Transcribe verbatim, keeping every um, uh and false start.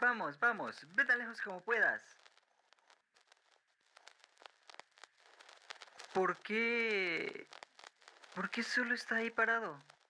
Vamos, vamos, ve tan lejos como puedas. ¿Por qué? ¿Por qué solo está ahí parado?